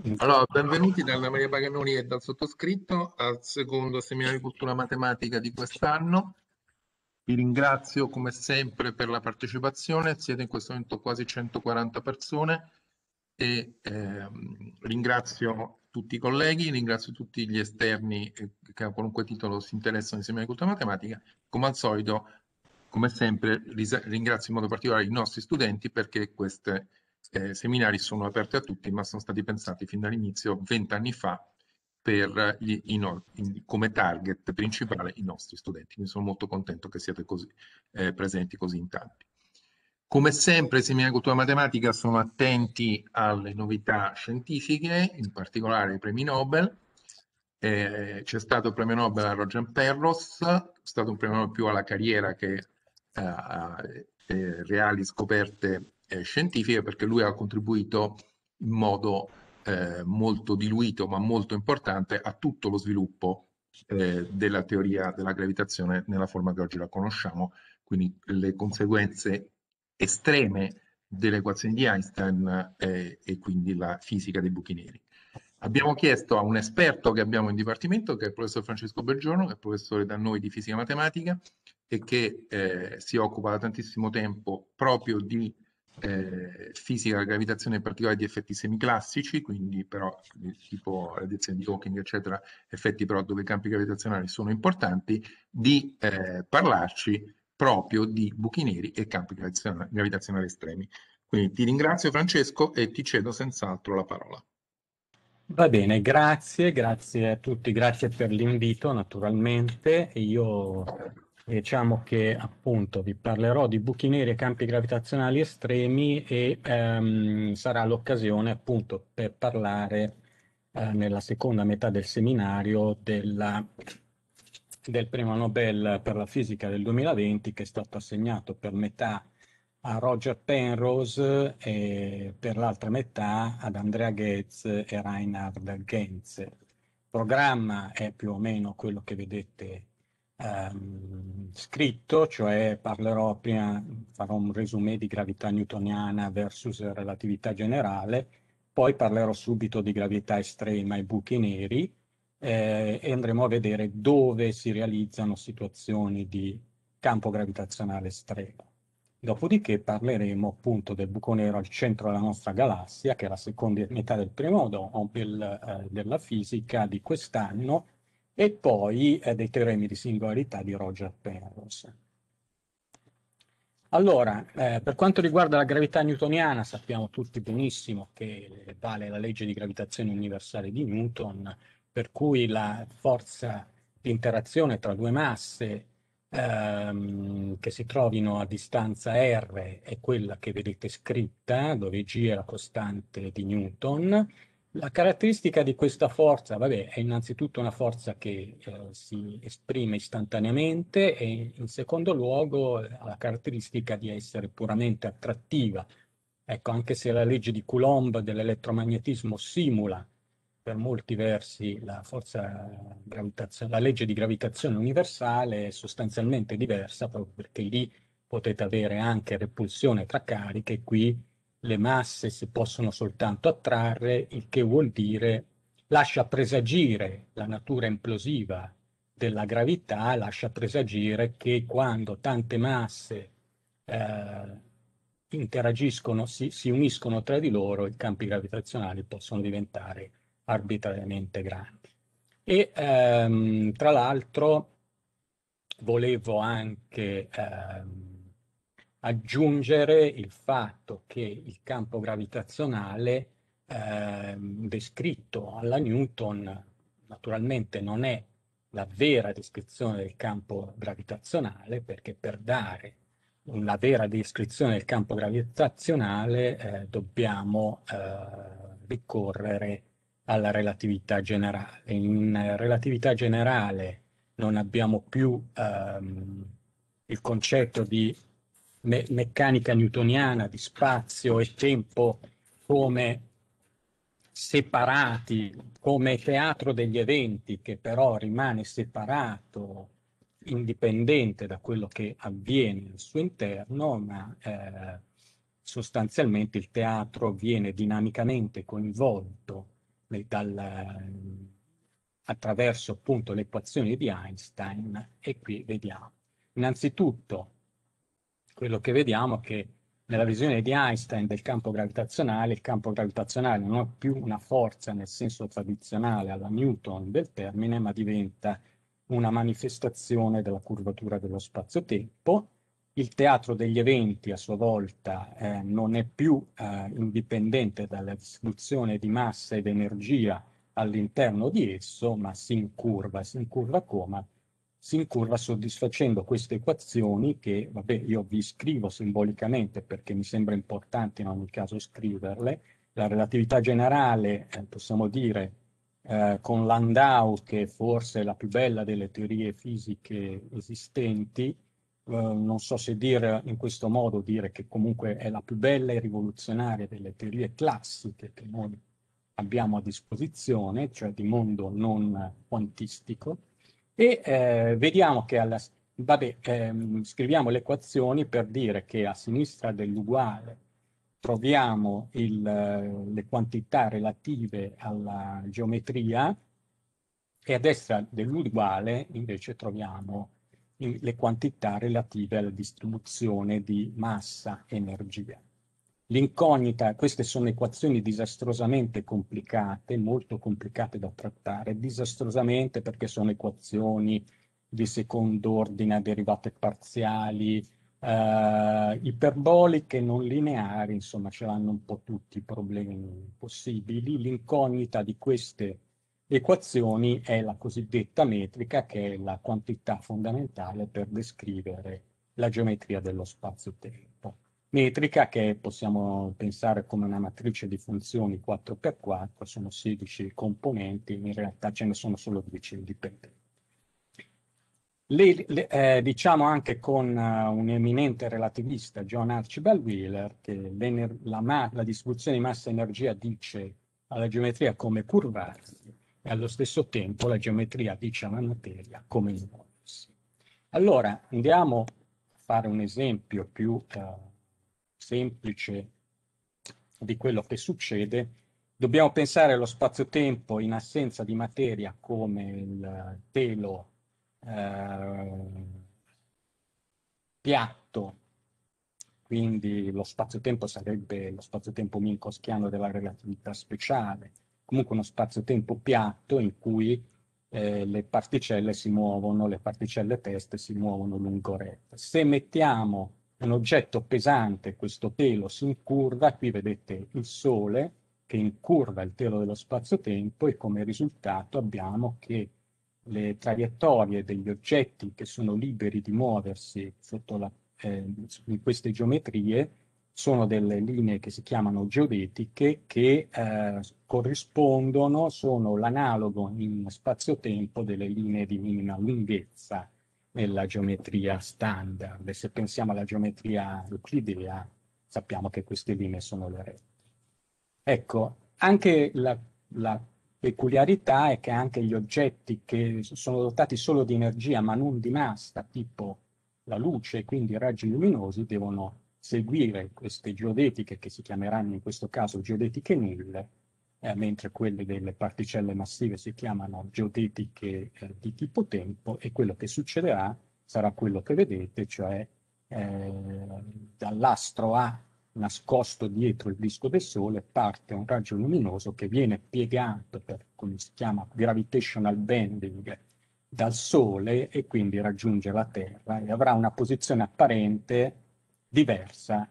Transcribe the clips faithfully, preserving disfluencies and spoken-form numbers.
Allora, benvenuti da Anna Maria Paganoni e dal sottoscritto al secondo seminario di cultura matematica di quest'anno. Vi ringrazio come sempre per la partecipazione, siete in questo momento quasi centoquaranta persone e ehm, ringrazio tutti i colleghi, ringrazio tutti gli esterni eh, che a qualunque titolo si interessano di seminario di cultura matematica. Come al solito, come sempre, risa- ringrazio in modo particolare i nostri studenti perché questi eh, seminari sono aperti a tutti, ma sono stati pensati fin dall'inizio, vent'anni fa, per gli- i no- in- come target principale i nostri studenti. Quindi sono molto contento che siate così eh, presenti così in tanti. Come sempre, i seminari di cultura matematica sono attenti alle novità scientifiche, in particolare ai premi Nobel. Eh, c'è stato il premio Nobel a Roger Penrose, è stato un premio Nobel più alla carriera che eh, a eh, reali scoperte eh, scientifiche, perché lui ha contribuito in modo eh, molto diluito ma molto importante a tutto lo sviluppo eh, della teoria della gravitazione nella forma che oggi la conosciamo, quindi le conseguenze estreme delle equazioni di Einstein eh, e quindi la fisica dei buchi neri. Abbiamo chiesto a un esperto che abbiamo in dipartimento, che è il professor Francesco Belgiorno, che è professore da noi di fisica matematica e che eh, si occupa da tantissimo tempo proprio di eh, fisica, gravitazione, in particolare di effetti semiclassici, quindi però tipo radiazione di Hawking, eccetera, effetti però dove i campi gravitazionali sono importanti, di eh, parlarci proprio di buchi neri e campi gravitazionali, gravitazionali estremi. Quindi ti ringrazio Francesco e ti cedo senz'altro la parola. Va bene, grazie, grazie a tutti, grazie per l'invito naturalmente. E Io diciamo che appunto vi parlerò di buchi neri e campi gravitazionali estremi e ehm, sarà l'occasione appunto per parlare eh, nella seconda metà del seminario della- del premio Nobel per la fisica del duemilaventi che è stato assegnato per metà a Roger Penrose e per l'altra metà ad Andrea Ghez e Reinhard Genzel. Il programma è più o meno quello che vedete ehm, scritto, cioè parlerò prima, farò un resume di gravità newtoniana versus relatività generale, poi parlerò subito di gravità estrema e buchi neri eh, e andremo a vedere dove si realizzano situazioni di campo gravitazionale estremo. Dopodiché parleremo appunto del buco nero al centro della nostra galassia, che è la seconda metà del primo Nobel eh, della fisica di quest'anno, e poi eh, dei teoremi di singolarità di Roger Penrose. Allora, eh, per quanto riguarda la gravità newtoniana, sappiamo tutti benissimo che vale la legge di gravitazione universale di Newton, per cui la forza di interazione tra due masse ehm, che si trovino a distanza r è quella che vedete scritta, dove g è la costante di Newton. La caratteristica di questa forza, vabbè, è innanzitutto una forza che eh, si esprime istantaneamente e in secondo luogo ha la caratteristica di essere puramente attrattiva. Ecco, anche se la legge di Coulomb dell'elettromagnetismo simula per molti versi la forza gravitazionale, la legge di gravitazione universale è sostanzialmente diversa proprio perché lì potete avere anche repulsione tra cariche, qui le masse si possono soltanto attrarre, il che vuol dire lascia presagire la natura implosiva della gravità, lascia presagire che quando tante masse eh, interagiscono, si, si uniscono tra di loro, i campi gravitazionali possono diventare arbitrariamente grandi. E ehm, tra l'altro volevo anche ehm, aggiungere il fatto che il campo gravitazionale ehm, descritto alla Newton naturalmente non è la vera descrizione del campo gravitazionale, perché per dare una vera descrizione del campo gravitazionale eh, dobbiamo eh, ricorrere alla relatività generale. In eh, relatività generale non abbiamo più ehm, il concetto di me- meccanica newtoniana di spazio e tempo come separati, come teatro degli eventi che però rimane separato, indipendente da quello che avviene al suo interno, ma eh, sostanzialmente il teatro viene dinamicamente coinvolto le, dal, attraverso appunto le equazioni di Einstein, e qui vediamo. Innanzitutto, quello che vediamo è che nella visione di Einstein del campo gravitazionale, il campo gravitazionale non è più una forza nel senso tradizionale alla Newton del termine, ma diventa una manifestazione della curvatura dello spazio-tempo. Il teatro degli eventi a sua volta eh, non è più eh, indipendente dalla distribuzione di massa ed energia all'interno di esso, ma si incurva. Si incurva come? Si incurva soddisfacendo queste equazioni che, vabbè, io vi scrivo simbolicamente perché mi sembra importante in ogni caso scriverle. La relatività generale, eh, possiamo dire, eh, con Landau, che forse è la più bella delle teorie fisiche esistenti, eh, non so se dire in questo modo, dire che comunque è la più bella e rivoluzionaria delle teorie classiche che noi abbiamo a disposizione, cioè di mondo non quantistico, e eh, vediamo che alla, vabbè, ehm, scriviamo le equazioni per dire che a sinistra dell'uguale troviamo il, le quantità relative alla geometria e a destra dell'uguale invece troviamo le quantità relative alla distribuzione di massa-energia. L'incognita, queste sono equazioni disastrosamente complicate, molto complicate da trattare, disastrosamente perché sono equazioni di secondo ordine a derivate parziali, eh, iperboliche, non lineari, insomma ce l'hanno un po' tutti i problemi possibili. L'incognita di queste equazioni è la cosiddetta metrica, che è la quantità fondamentale per descrivere la geometria dello spazio-tempo. Metrica che possiamo pensare come una matrice di funzioni quattro per quattro, sono sedici componenti, in realtà ce ne sono solo dieci indipendenti. Le, le, eh, diciamo anche con uh, un eminente relativista, John Archibald Wheeler, che la, la distribuzione di massa-energia dice alla geometria come curvarsi e allo stesso tempo la geometria dice alla materia come muoversi. Allora andiamo a fare un esempio più uh, semplice di quello che succede. Dobbiamo pensare allo spazio-tempo in assenza di materia come il telo eh, piatto, quindi lo spazio-tempo sarebbe lo spazio-tempo minkowskiano della relatività speciale, comunque uno spazio-tempo piatto in cui eh, le particelle si muovono, le particelle teste si muovono lungo retta. Se mettiamo un oggetto pesante, questo telo si incurva, qui vedete il Sole che incurva il telo dello spazio-tempo e come risultato abbiamo che le traiettorie degli oggetti che sono liberi di muoversi sotto la, eh, in queste geometrie sono delle linee che si chiamano geodetiche che eh, corrispondono, sono l'analogo in spazio-tempo delle linee di minima lunghezza nella geometria standard. E se pensiamo alla geometria euclidea, sappiamo che queste linee sono le rette. Ecco, anche la, la peculiarità è che anche gli oggetti che sono dotati solo di energia ma non di massa, tipo la luce, quindi i raggi luminosi, devono seguire queste geodetiche che si chiameranno in questo caso geodetiche nulle, eh, mentre quelle delle particelle massive si chiamano geodetiche eh, di tipo tempo, e quello che succederà sarà quello che vedete, cioè eh, dall'astro A nascosto dietro il disco del Sole parte un raggio luminoso che viene piegato per, come si chiama, gravitational bending dal Sole e quindi raggiunge la Terra e avrà una posizione apparente diversa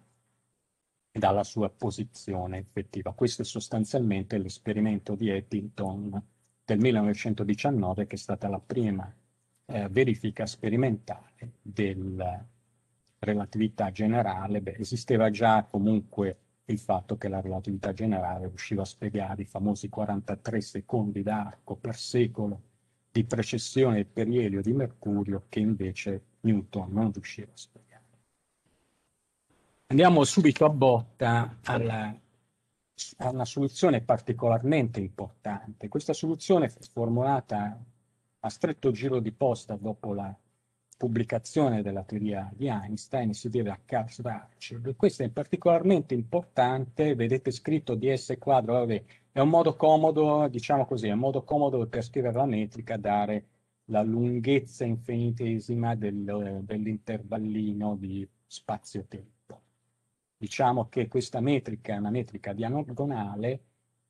dalla sua posizione effettiva. Questo è sostanzialmente l'esperimento di Eddington del millenovecentodiciannove, che è stata la prima eh, verifica sperimentale della relatività generale. Beh, esisteva già comunque il fatto che la relatività generale riusciva a spiegare i famosi quarantatré secondi d'arco per secolo di precessione del perielio di Mercurio, che invece Newton non riusciva a spiegare. Andiamo subito a botta alla, a una soluzione particolarmente importante. Questa soluzione fu formulata a stretto giro di posta dopo la pubblicazione della teoria di Einstein si deve a Carl Schwarzschild. Questo è particolarmente importante, vedete scritto D S quadro, vabbè, è un modo comodo, diciamo così, è un modo comodo per scrivere la metrica, dare la lunghezza infinitesima del, dell'intervallino di spazio-tempo. Diciamo che questa metrica è una metrica diagonale,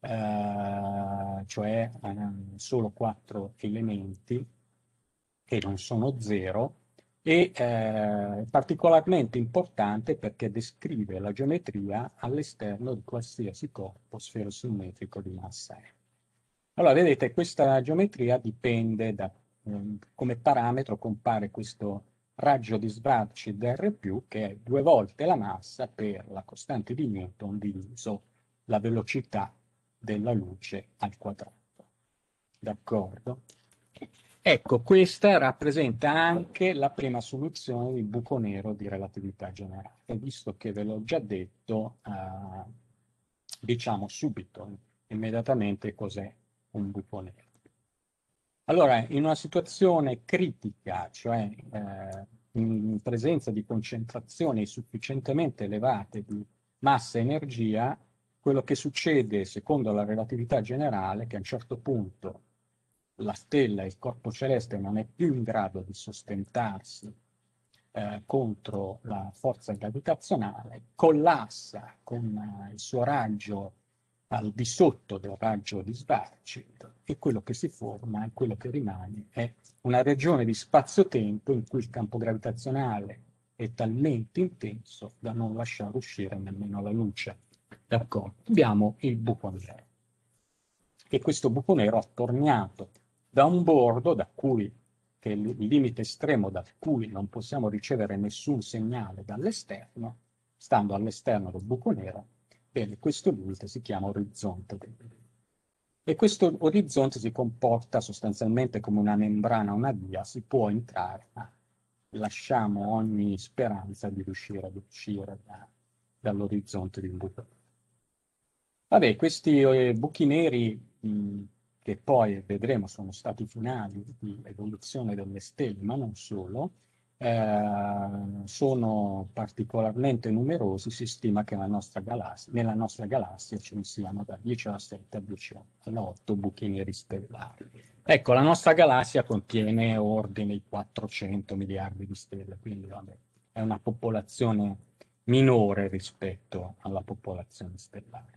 eh, cioè eh, solo quattro elementi che non sono zero, e eh, particolarmente importante perché descrive la geometria all'esterno di qualsiasi corpo sfero-simmetrico di massa m. Allora, vedete, questa geometria dipende da, eh, come parametro compare questo raggio di Schwarzschild R più, che è due volte la massa per la costante di Newton diviso la velocità della luce al quadrato. D'accordo? Ecco, questa rappresenta anche la prima soluzione del buco nero di relatività generale. Visto che ve l'ho già detto, eh, diciamo subito, immediatamente, cos'è un buco nero. Allora, in una situazione critica, cioè eh, in presenza di concentrazioni sufficientemente elevate di massa e energia, quello che succede, secondo la relatività generale, è che a un certo punto la stella, il corpo celeste, non è più in grado di sostentarsi eh, contro la forza gravitazionale, collassa con eh, il suo raggio al di sotto del raggio di Schwarzschild, e quello che si forma e quello che rimane è una regione di spazio-tempo in cui il campo gravitazionale è talmente intenso da non lasciare uscire nemmeno la luce. D'accordo? Abbiamo il buco nero. E questo buco nero attorniato da un bordo da cui, che è il limite estremo da cui non possiamo ricevere nessun segnale dall'esterno, stando all'esterno del buco nero, bene, questo limite si chiama orizzonte del limite. E questo orizzonte si comporta sostanzialmente come una membrana, una via, si può entrare, ma lasciamo ogni speranza di riuscire ad uscire da, dall'orizzonte di un buco nero. Vabbè, questi eh, buchi neri, mh, che poi vedremo sono stati finali di evoluzione delle stelle, ma non solo, eh, sono particolarmente numerosi. Si stima che nella nostra galassia, nella nostra galassia ce ne siano da dieci alla sette a dieci alla otto buchi neri stellari. Ecco, la nostra galassia contiene ordine di quattrocento miliardi di stelle, quindi vabbè, è una popolazione minore rispetto alla popolazione stellare.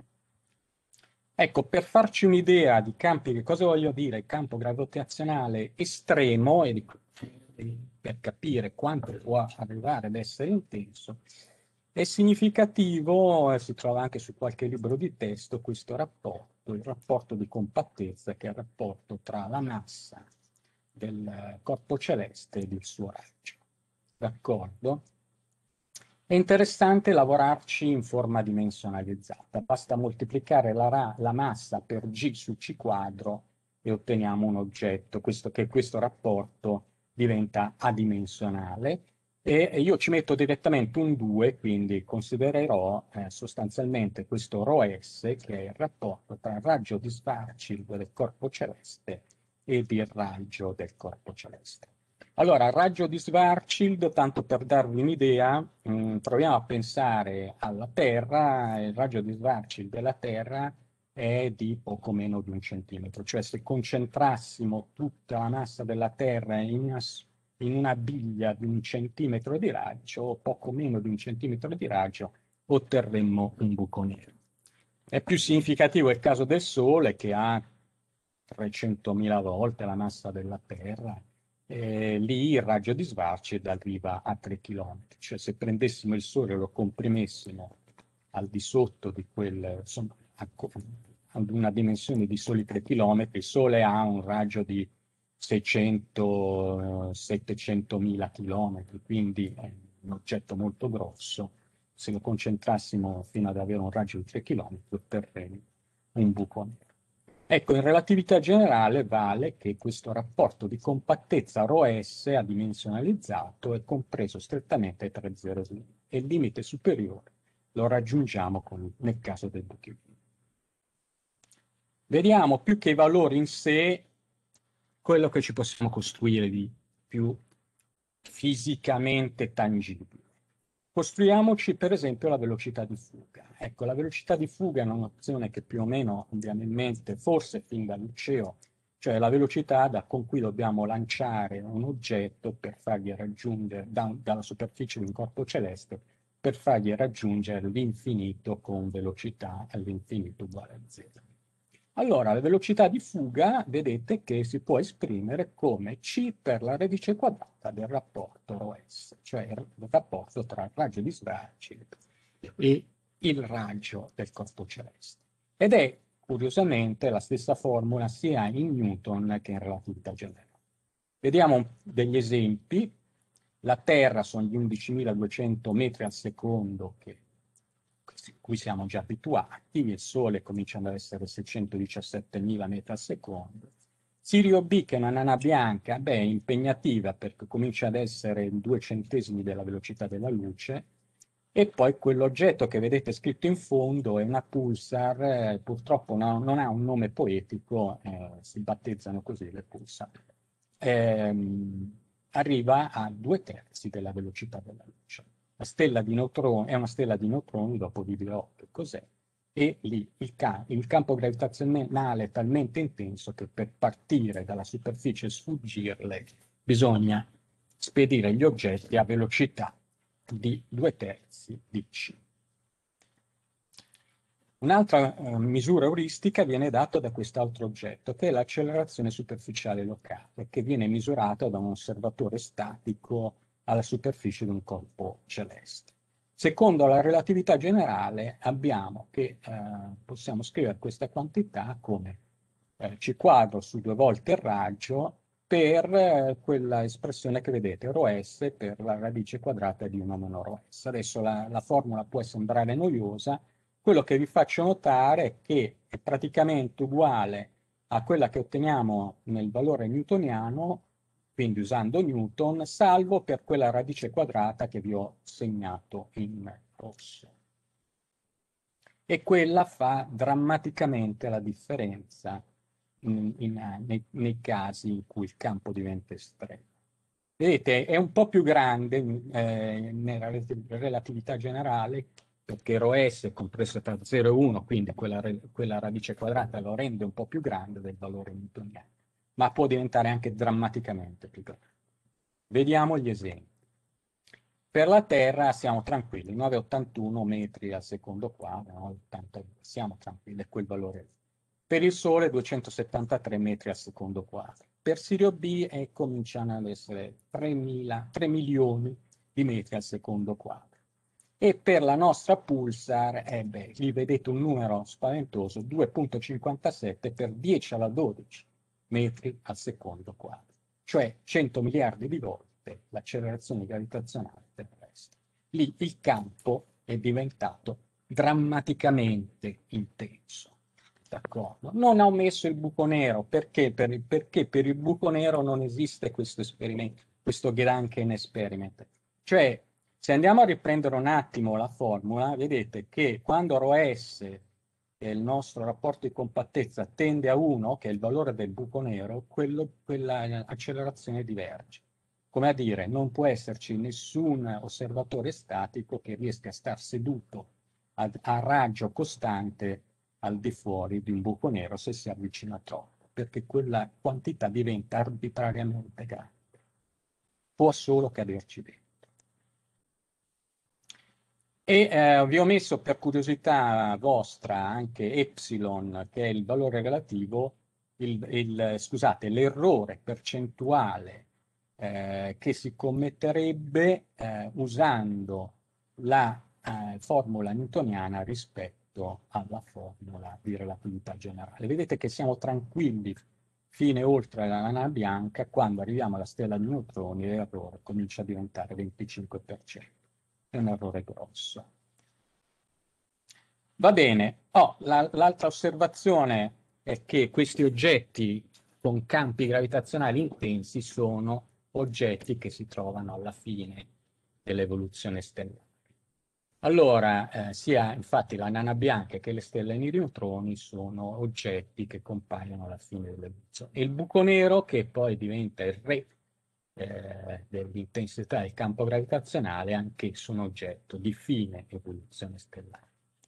Ecco, per farci un'idea di campi, che cosa voglio dire, il campo gravitazionale estremo, e di, per capire quanto può arrivare ad essere intenso, è significativo, si trova anche su qualche libro di testo, questo rapporto, il rapporto di compattezza, che è il rapporto tra la massa del corpo celeste ed il suo raggio. D'accordo? È interessante lavorarci in forma dimensionalizzata. Basta moltiplicare la, la massa per G su C quadro e otteniamo un oggetto. Questo, che questo rapporto diventa adimensionale. E io ci metto direttamente un due, quindi considererò eh, sostanzialmente questo ρS, che è il rapporto tra il raggio di Schwarzschild del corpo celeste ed il raggio del corpo celeste. Allora, il raggio di Schwarzschild, tanto per darvi un'idea, mh, proviamo a pensare alla Terra. Il raggio di Schwarzschild della Terra è di poco meno di un centimetro, cioè se concentrassimo tutta la massa della Terra in una, in una biglia di un centimetro di raggio, o poco meno di un centimetro di raggio, otterremmo un buco nero. È più significativo il caso del Sole, che ha trecentomila volte la massa della Terra. Eh, lì il raggio di Schwarzschild arriva a tre chilometri, cioè se prendessimo il Sole e lo comprimessimo al di sotto di quel, insomma, ad una dimensione di soli tre chilometri, il Sole ha un raggio di seicento settecentomila chilometri, quindi è un oggetto molto grosso. Se lo concentrassimo fino ad avere un raggio di tre chilometri, otterremo un buco nero. Ecco, in relatività generale vale che questo rapporto di compattezza ρS adimensionalizzato è compreso strettamente tra zero e uno, e il limite superiore lo raggiungiamo con, nel caso del buco nero. Vediamo più che i valori in sé quello che ci possiamo costruire di più fisicamente tangibile. Costruiamoci per esempio la velocità di fuga. Ecco, la velocità di fuga è un'opzione che più o meno abbiamo in mente, forse fin dal liceo, cioè la velocità da, con cui dobbiamo lanciare un oggetto per fargli raggiungere da, dalla superficie di un corpo celeste, per fargli raggiungere l'infinito con velocità all'infinito uguale a zero. Allora, la velocità di fuga, vedete che si può esprimere come c per la radice quadrata del rapporto ρS, cioè il rapporto tra il raggio di Schwarzschild e il raggio del corpo celeste. Ed è, curiosamente, la stessa formula sia in Newton che in relatività generale. Vediamo degli esempi. La Terra sono gli undicimiladuecento metri al secondo che cui siamo già abituati, il Sole comincia ad essere seicentodiciassettemila metri al secondo. Sirio B, che è una nana bianca, beh, è impegnativa perché comincia ad essere due centesimi della velocità della luce, e poi quell'oggetto che vedete scritto in fondo è una pulsar, eh, purtroppo no, non ha un nome poetico, eh, si battezzano così le pulsar. Ehm, arriva a due terzi della velocità della luce. La stella di neutroni è una stella di neutroni, dopo vi dirò che cos'è, e lì il, ca il campo gravitazionale è talmente intenso che per partire dalla superficie e sfuggirle bisogna spedire gli oggetti a velocità di due terzi di c. Un'altra eh, misura euristica viene data da quest'altro oggetto, che è l'accelerazione superficiale locale, che viene misurata da un osservatore statico alla superficie di un corpo celeste. Secondo la relatività generale abbiamo che eh, possiamo scrivere questa quantità come eh, c quadro su due volte il raggio per eh, quella espressione che vedete, ρS per la radice quadrata di uno meno ρS. Adesso la, la formula può sembrare noiosa, quello che vi faccio notare è che è praticamente uguale a quella che otteniamo nel valore newtoniano, quindi usando Newton, salvo per quella radice quadrata che vi ho segnato in rosso. E quella fa drammaticamente la differenza in, in, nei, nei casi in cui il campo diventa estremo. Vedete, è un po' più grande eh, nella relatività generale, perché ρS è compreso tra zero e uno, quindi quella, quella radice quadrata lo rende un po' più grande del valore newtoniano, ma può diventare anche drammaticamente più grande. Vediamo gli esempi. Per la Terra siamo tranquilli, nove virgola ottantuno metri al secondo quadro, nove virgola ottantadue, siamo tranquilli, è quel valore lì. Per il Sole duecentosettantatré metri al secondo quadro. Per Sirio B eh, cominciano ad essere tre milioni di metri al secondo quadro. E per la nostra pulsar, eh beh, lì vedete un numero spaventoso, due virgola cinquantasette per dieci alla dodici metri al secondo quadro, cioè cento miliardi di volte l'accelerazione gravitazionale terrestre. Lì il campo è diventato drammaticamente intenso. D'accordo? Non ho messo il buco nero perché per, il, perché per il buco nero non esiste questo esperimento, questo Gedanken Experiment. Cioè, se andiamo a riprendere un attimo la formula, vedete che quando ρS, che è il nostro rapporto di compattezza, tende a uno, che è il valore del buco nero, quello, quella accelerazione diverge. Come a dire, non può esserci nessun osservatore statico che riesca a star seduto a, a raggio costante al di fuori di un buco nero se si avvicina troppo, perché quella quantità diventa arbitrariamente grande. Può solo caderci dentro. E eh, vi ho messo per curiosità vostra anche epsilon, che è il valore relativo, il, il, scusate, l'errore percentuale eh, che si commetterebbe eh, usando la eh, formula newtoniana rispetto alla formula di relatività generale. Vedete che siamo tranquilli fine oltre la nana bianca, quando arriviamo alla stella di neutroni l'errore comincia a diventare venticinque per cento. È un errore grosso. Va bene. Oh, l'altra osservazione è che questi oggetti con campi gravitazionali intensi sono oggetti che si trovano alla fine dell'evoluzione stellare. Allora, eh, sia infatti la nana bianca che le stelle di neutroni sono oggetti che compaiono alla fine dell'evoluzione. E il buco nero, che poi diventa il re eh, dell'intensità del campo gravitazionale, anch'esso un oggetto di fine evoluzione stellare.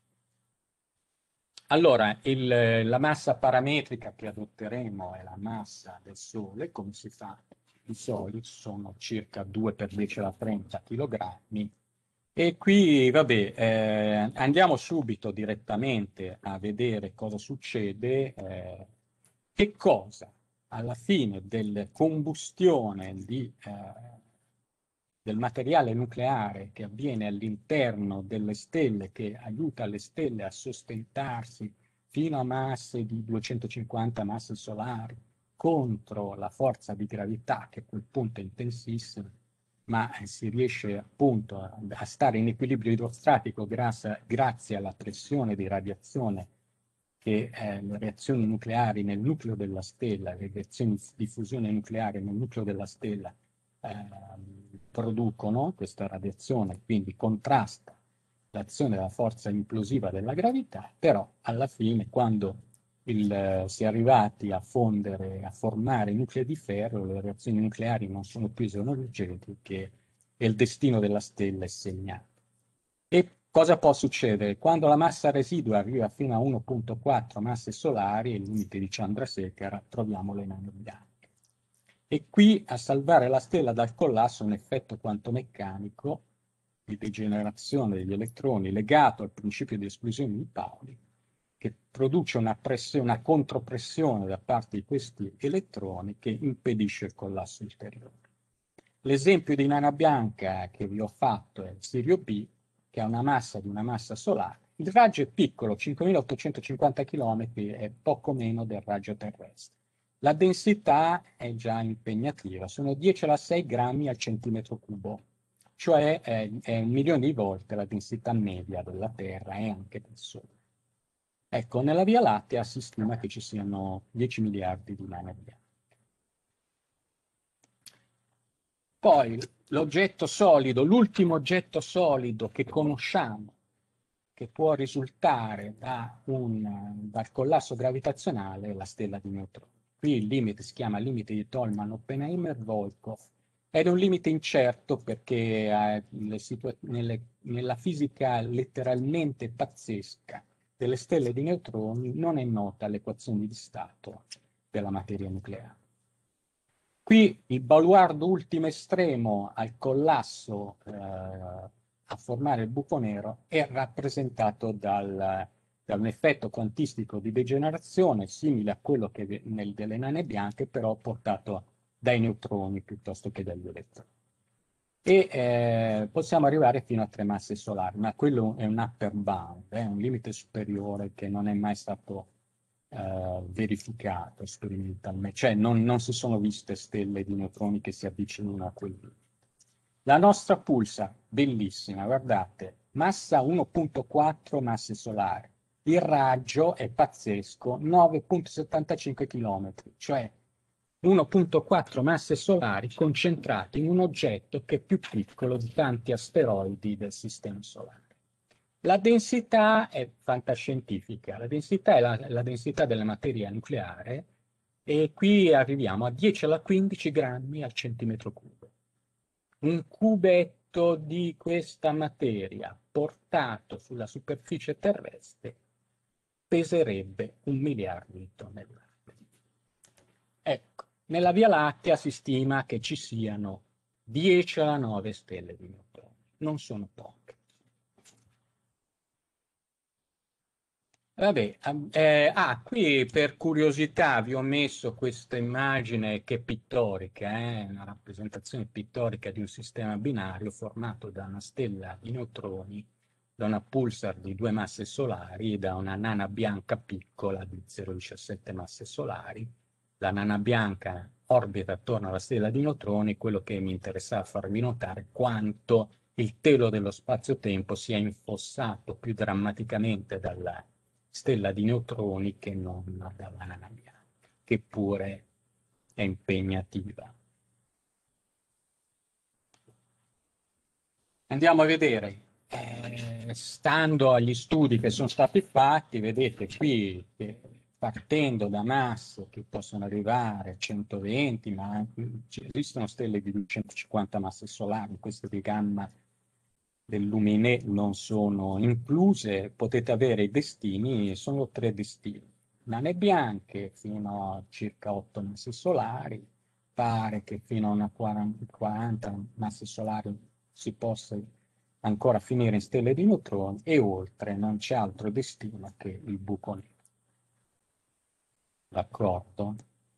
Allora, il, la massa parametrica che adotteremo è la massa del Sole, come si fa di solito, sono circa due per dieci alla trenta chilogrammi. E qui, vabbè, eh, andiamo subito direttamente a vedere cosa succede, eh, che cosa alla fine della combustione di, eh, del materiale nucleare che avviene all'interno delle stelle, che aiuta le stelle a sostentarsi fino a masse di duecentocinquanta masse solari contro la forza di gravità, che a quel punto è intensissima, ma si riesce appunto a, a stare in equilibrio idrostatico grazie, grazie alla pressione di radiazione che eh, le reazioni nucleari nel nucleo della stella, le reazioni di fusione nucleare nel nucleo della stella eh, producono questa radiazione, quindi contrasta l'azione della forza implosiva della gravità, però alla fine, quando il, si è arrivati a fondere, a formare nuclei di ferro, le reazioni nucleari non sono più esoenergetiche e il destino della stella è segnato. E cosa può succedere? Quando la massa residua arriva fino a uno virgola quattro masse solari, il limite di Chandrasekhar, troviamo le nane bianche. E qui a salvare la stella dal collasso un effetto quantomeccanico di degenerazione degli elettroni legato al principio di esclusione di Pauli, che produce una, una contropressione da parte di questi elettroni che impedisce il collasso ulteriore. L'esempio di nana bianca che vi ho fatto è il Sirio B, che ha una massa di una massa solare. Il raggio è piccolo, cinquemilaottocentocinquanta chilometri, è poco meno del raggio terrestre. La densità è già impegnativa, sono dieci alla sei grammi al centimetro cubo, cioè è, è un milione di volte la densità media della Terra e anche del Sole. Ecco, nella Via Lattea si stima che ci siano dieci miliardi di nane bianche. Poi l'oggetto solido, l'ultimo oggetto solido che conosciamo, che può risultare da un, dal collasso gravitazionale, è la stella di neutroni. Qui il limite si chiama limite di Tolman-Oppenheimer-Volkoff ed è un limite incerto perché eh, nelle, nella fisica letteralmente pazzesca delle stelle di neutroni non è nota l'equazione di stato della materia nucleare. Qui il baluardo ultimo estremo al collasso eh, a formare il buco nero è rappresentato dal, da un effetto quantistico di degenerazione simile a quello che nel, delle nane bianche, però portato dai neutroni piuttosto che dagli elettroni. E eh, possiamo arrivare fino a tre masse solari, ma quello è un upper bound, è un limite superiore che non è mai stato Uh, verificato sperimentalmente, cioè non, non si sono viste stelle di neutroni che si avvicinano a quel limite. La nostra pulsar, bellissima, guardate, massa uno virgola quattro masse solari, il raggio è pazzesco, nove virgola settantacinque chilometri, cioè uno virgola quattro masse solari concentrate in un oggetto che è più piccolo di tanti asteroidi del sistema solare. La densità è fantascientifica, la densità è la, la densità della materia nucleare e qui arriviamo a dieci alla quindici grammi al centimetro cubo. Un cubetto di questa materia portato sulla superficie terrestre peserebbe un miliardo di tonnellate. Ecco, nella Via Lattea si stima che ci siano dieci alla nove stelle di neutroni, non sono poche. Vabbè, eh, ah, qui per curiosità vi ho messo questa immagine che è pittorica, eh, una rappresentazione pittorica di un sistema binario formato da una stella di neutroni, da una pulsar di due masse solari e da una nana bianca piccola di zero virgola diciassette masse solari. La nana bianca orbita attorno alla stella di neutroni, quello che mi interessava farvi notare quanto il telo dello spazio-tempo sia infossato più drammaticamente dalla stella di neutroni che non dalla nana bianca, che pure è impegnativa. Andiamo a vedere, eh, stando agli studi che sono stati fatti, vedete qui che partendo da masse che possono arrivare a centoventi, ma anche, esistono stelle di duecentocinquanta masse solari, queste di gamma del Luminé non sono incluse, potete avere i destini, sono tre destini. Nane bianche fino a circa otto masse solari, pare che fino a una quaranta masse solari si possa ancora finire in stelle di neutroni e oltre non c'è altro destino che il buco nero. D'accordo?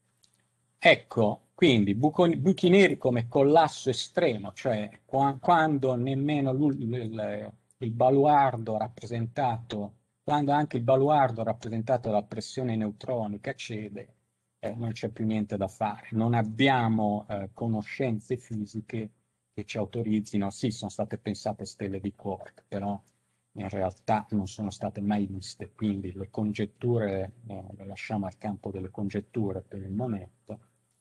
Ecco, quindi buco, buchi neri come collasso estremo, cioè qua, quando nemmeno il, il, il baluardo rappresentato, quando anche il baluardo rappresentato dalla pressione neutronica cede, eh, non c'è più niente da fare. Non abbiamo eh, conoscenze fisiche che ci autorizzino, sì, sono state pensate stelle di quark, però in realtà non sono state mai viste, quindi le congetture, eh, le lasciamo al campo delle congetture per il momento.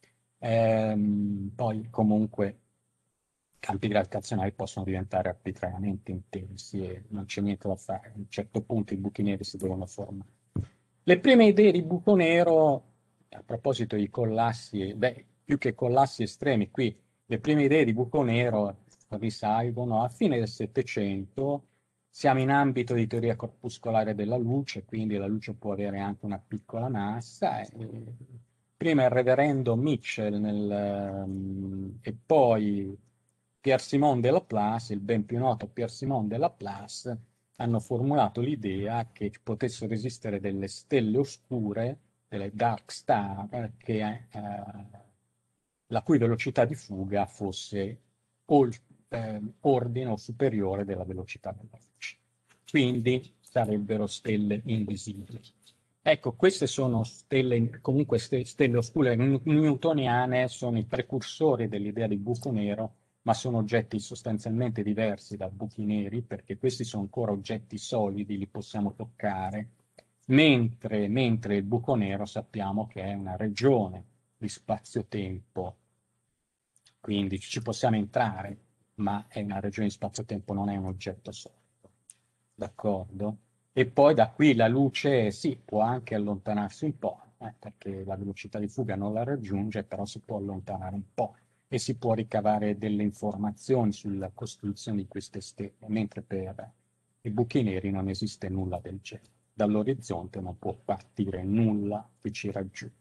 Ehm, poi comunque i campi gravitazionali possono diventare arbitrariamente intensi e non c'è niente da fare, a un certo punto i buchi neri si devono formare. Le prime idee di buco nero, a proposito di collassi, beh, più che collassi estremi, qui le prime idee di buco nero risalgono a fine del Settecento. Siamo in ambito di teoria corpuscolare della luce, quindi la luce può avere anche una piccola massa. E prima il reverendo Mitchell nel, um, e poi Pierre-Simon de Laplace, il ben più noto Pierre-Simon de Laplace, hanno formulato l'idea che potessero esistere delle stelle oscure, delle dark star, che, eh, la cui velocità di fuga fosse oltre Eh, ordine o superiore della velocità della luce. Quindi sarebbero stelle invisibili. Ecco, queste sono stelle, comunque stelle oscure newtoniane, sono i precursori dell'idea di buco nero, ma sono oggetti sostanzialmente diversi da buchi neri, perché questi sono ancora oggetti solidi, li possiamo toccare, mentre, mentre il buco nero sappiamo che è una regione di spazio-tempo, quindi ci possiamo entrare, ma è una regione di spazio-tempo, non è un oggetto solido. D'accordo? E poi da qui la luce, sì, può anche allontanarsi un po', eh, perché la velocità di fuga non la raggiunge, però si può allontanare un po' e si può ricavare delle informazioni sulla costruzione di queste stelle, mentre per i buchi neri non esiste nulla del genere. Dall'orizzonte non può partire nulla che ci raggiunga.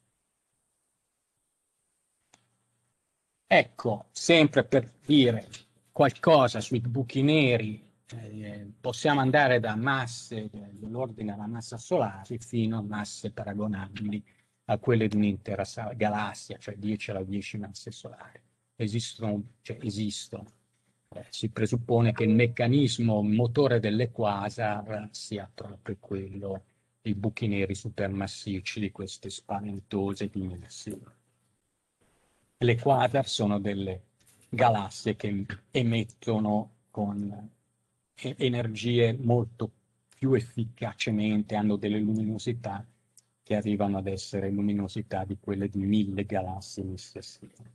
Ecco, sempre per dire qualcosa sui buchi neri, eh, possiamo andare da masse dell'ordine della massa solare fino a masse paragonabili a quelle di un'intera galassia, cioè dieci alla dieci masse solari. Esistono, cioè esistono. Eh, si presuppone che il meccanismo motore delle quasar sia proprio quello dei buchi neri supermassicci di queste spaventose dimensioni. Le quasar sono delle galassie che emettono con energie molto più efficacemente, hanno delle luminosità che arrivano ad essere luminosità di quelle di mille galassie emesse assieme.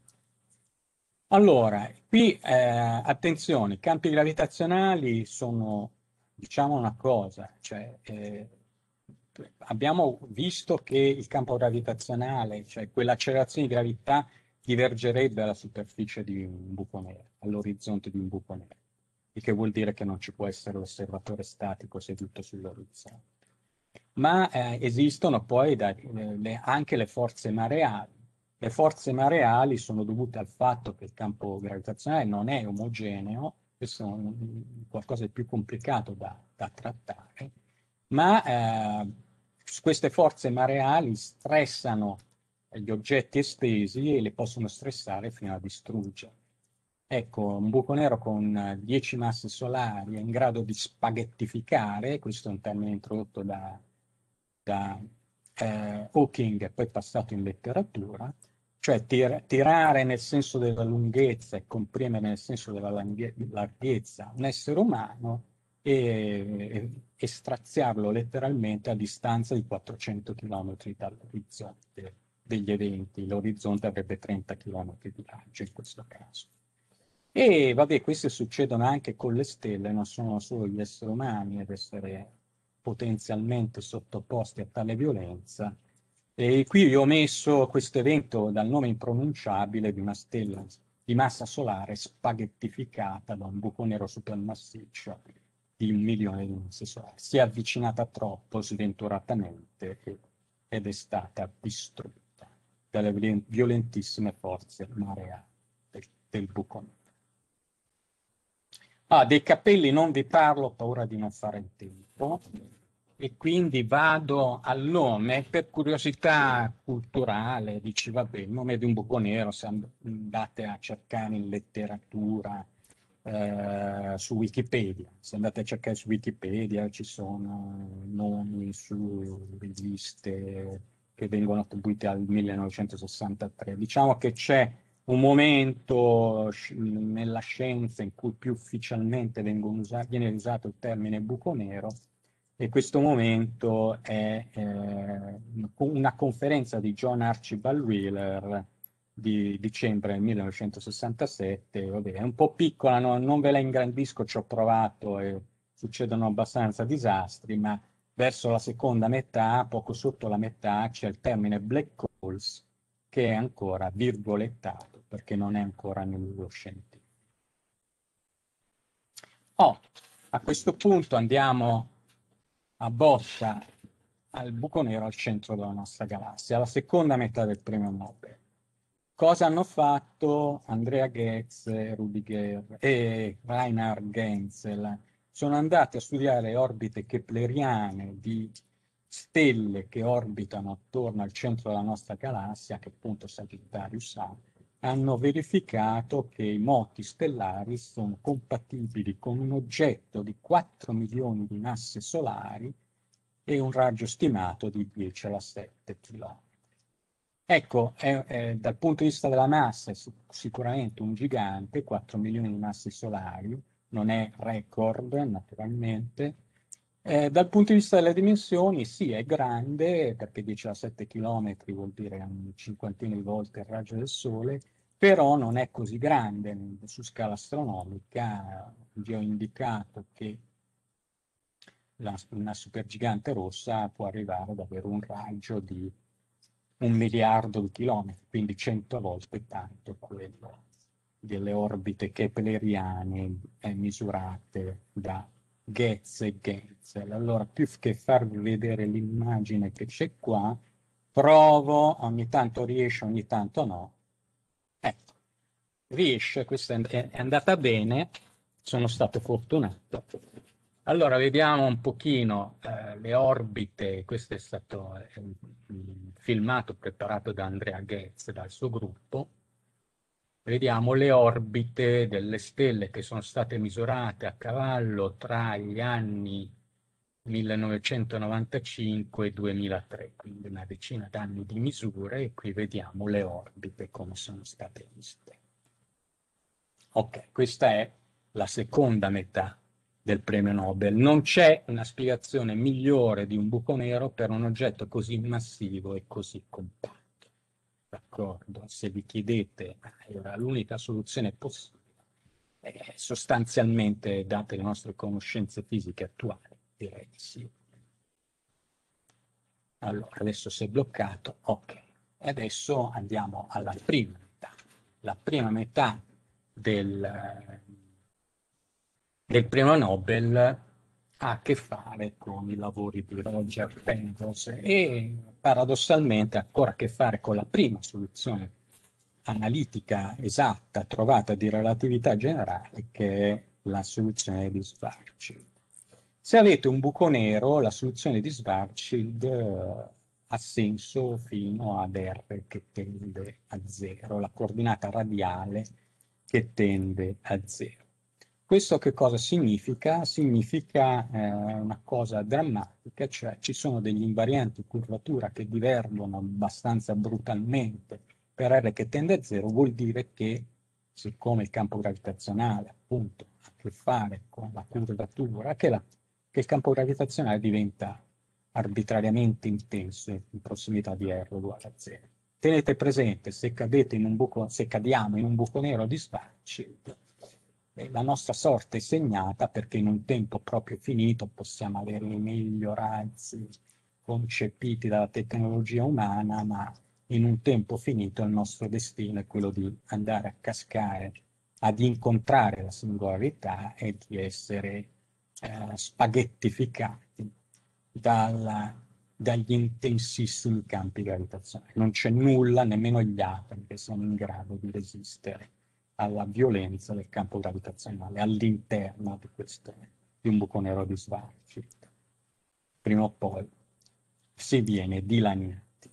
Allora, qui eh, attenzione, i campi gravitazionali sono, diciamo una cosa, cioè eh, abbiamo visto che il campo gravitazionale, cioè quell'accelerazione di gravità, divergerebbe alla superficie di un buco nero, all'orizzonte di un buco nero, il che vuol dire che non ci può essere l'osservatore statico seduto sull'orizzonte. Ma eh, esistono poi da, eh, le, anche le forze mareali. Le forze mareali sono dovute al fatto che il campo gravitazionale non è omogeneo, questo è un, qualcosa di più complicato da, da trattare, ma eh, queste forze mareali stressano gli oggetti estesi e li possono stressare fino a distruggere. Ecco, un buco nero con dieci masse solari è in grado di spaghettificare, questo è un termine introdotto da, da eh, Hawking e poi passato in letteratura, cioè tir tirare nel senso della lunghezza e comprimere nel senso della larghezza un essere umano e, e straziarlo letteralmente a distanza di quattrocento chilometri dall'orizzonte degli eventi. L'orizzonte avrebbe trenta chilometri di raggio in questo caso. E vabbè, queste succedono anche con le stelle, non sono solo gli esseri umani ad essere potenzialmente sottoposti a tale violenza. E qui vi ho messo questo evento dal nome impronunciabile di una stella di massa solare spaghettificata da un buco nero supermassiccio di un milione di massi solari. Si è avvicinata troppo sventuratamente ed è stata distrutta dalle violentissime forze mareali del, del buco nero. Ah, dei capelli non vi parlo, ho paura di non fare il tempo, e quindi vado al nome per curiosità culturale. Dici, vabbè, il nome di un buco nero, se andate a cercare in letteratura, eh, su Wikipedia, se andate a cercare su Wikipedia ci sono nomi su riviste che vengono attribuiti al millenovecentosessantatré. Diciamo che c'è un momento nella scienza in cui più ufficialmente usati, viene usato il termine buco nero, e questo momento è eh, una conferenza di John Archibald Wheeler di dicembre millenovecentosessantasette. Vabbè, è un po' piccola, no? Non ve la ingrandisco, ci ho provato e succedono abbastanza disastri, ma verso la seconda metà, poco sotto la metà, c'è il termine black holes, che è ancora virgolettato perché non è ancora nell'uso scientifico. Oh, a questo punto andiamo a botta al buco nero al centro della nostra galassia, alla seconda metà del premio Nobel. Cosa hanno fatto Andrea Ghez, Rudiger e Reinhard Genzel? Sono andati a studiare le orbite kepleriane di stelle che orbitano attorno al centro della nostra galassia, che appunto Sagittarius ha. Hanno verificato che i moti stellari sono compatibili con un oggetto di quattro milioni di masse solari e un raggio stimato di dieci alla sette chilometri. Ecco, è, è, dal punto di vista della massa è sicuramente un gigante, quattro milioni di masse solari, non è record naturalmente. Eh, dal punto di vista delle dimensioni, sì, è grande, perché dieci alla sette chilometri vuol dire un cinquantina di volte il raggio del Sole, però non è così grande su scala astronomica. Vi ho indicato che la, una supergigante rossa può arrivare ad avere un raggio di un miliardo di chilometri, quindi cento volte tanto quello delle orbite kepleriane eh, misurate da Getz e Genzel. Allora, più che farvi vedere l'immagine che c'è qua, provo, ogni tanto riesce, ogni tanto no. Ecco, riesce, questa è andata bene, sono stato fortunato. Allora, vediamo un pochino eh, le orbite. Questo è stato eh, un filmato preparato da Andrea Ghez, dal suo gruppo. Vediamo le orbite delle stelle che sono state misurate a cavallo tra gli anni millenovecentonovantacinque e duemilatré, quindi una decina d'anni di misure, e qui vediamo le orbite come sono state viste. Ok, questa è la seconda metà del premio Nobel. Non c'è una spiegazione migliore di un buco nero per un oggetto così massivo e così compatto. D'accordo? Se vi chiedete eh, l'unica soluzione possibile, eh, sostanzialmente, date le nostre conoscenze fisiche attuali, direi di sì. Allora, adesso si è bloccato, ok. E adesso andiamo alla prima metà. La prima metà del, del premio Nobel ha a che fare con i lavori di Roger Penrose e paradossalmente ha ancora a che fare con la prima soluzione analitica esatta trovata di relatività generale, che è la soluzione di Schwarzschild. Se avete un buco nero, la soluzione di Schwarzschild eh, ha senso fino ad R che tende a zero, la coordinata radiale che tende a zero. Questo che cosa significa? Significa eh, una cosa drammatica, cioè ci sono degli invarianti di curvatura che divergono abbastanza brutalmente per R che tende a zero, vuol dire che siccome il campo gravitazionale appunto ha a che fare con la curvatura, che, la, che il campo gravitazionale diventa arbitrariamente intenso in prossimità di R uguale a zero. Tenete presente, se cadete in un buco, se cadiamo in un buco nero di Schwarzschild, eh, la nostra sorte è segnata perché in un tempo proprio finito possiamo avere i meglio razzi concepiti dalla tecnologia umana, ma in un tempo finito il nostro destino è quello di andare a cascare, ad incontrare la singolarità e di essere eh, spaghettificati dalla, dagli intensissimi campi gravitazionali. Non c'è nulla, nemmeno gli atomi, che sono in grado di resistere alla violenza del campo gravitazionale all'interno di, questo, di un buco nero di Schwarzschild. Prima o poi si viene dilaniati.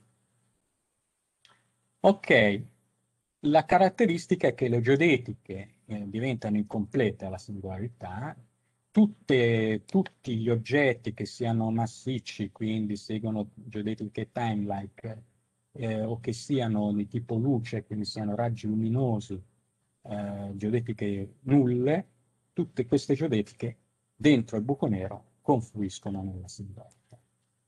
Ok, la caratteristica è che le geodetiche eh, diventano incomplete alla singolarità. Tutte, tutti gli oggetti che siano massicci, quindi seguono geodetiche time-like, eh, o che siano di tipo luce, quindi siano raggi luminosi, eh, geodetiche nulle, tutte queste geodetiche dentro il buco nero confluiscono nella singolarità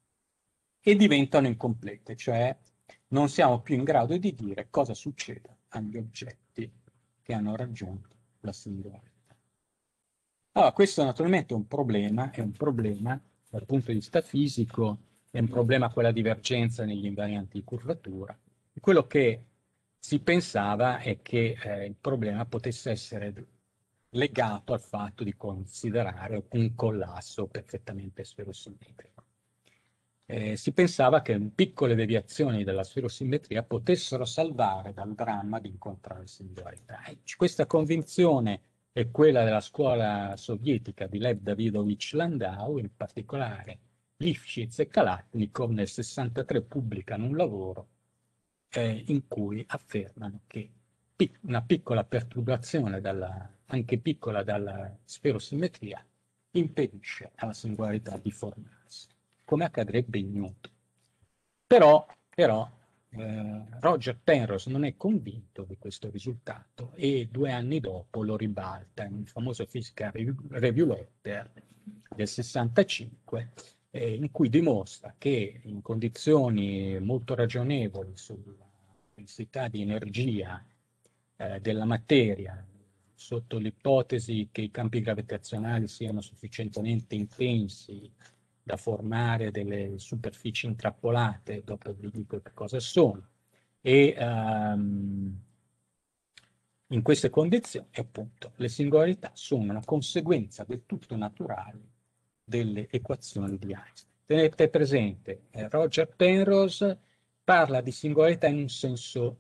e diventano incomplete, cioè non siamo più in grado di dire cosa succede agli oggetti che hanno raggiunto la singolarità. Allora, questo naturalmente è un problema, è un problema dal punto di vista fisico, è un problema quella divergenza negli invarianti di curvatura. E quello che si pensava è che eh, il problema potesse essere legato al fatto di considerare un collasso perfettamente sferosimmetrico. Eh, si pensava che piccole deviazioni della sferosimmetria potessero salvare dal dramma di incontrare singolarità. E questa convinzione è quella della scuola sovietica di Lev Davidovich Landau, in particolare Lifshitz e Kalatnikov nel sessantatré pubblicano un lavoro eh, in cui affermano che pic una piccola perturbazione, dalla, anche piccola dalla sferosimmetria, impedisce alla singolarità di formarsi, come accadrebbe in Newton. Però, però eh, Roger Penrose non è convinto di questo risultato e due anni dopo lo ribalta in un famoso Physical Review Letter del sessantacinque, eh, in cui dimostra che in condizioni molto ragionevoli sulla densità di energia eh, della materia, sotto l'ipotesi che i campi gravitazionali siano sufficientemente intensi da formare delle superfici intrappolate, dopo vi dico che cosa sono, e um, in queste condizioni, appunto, le singolarità sono una conseguenza del tutto naturale delle equazioni di Einstein. Tenete presente, eh, Roger Penrose parla di singolarità in un senso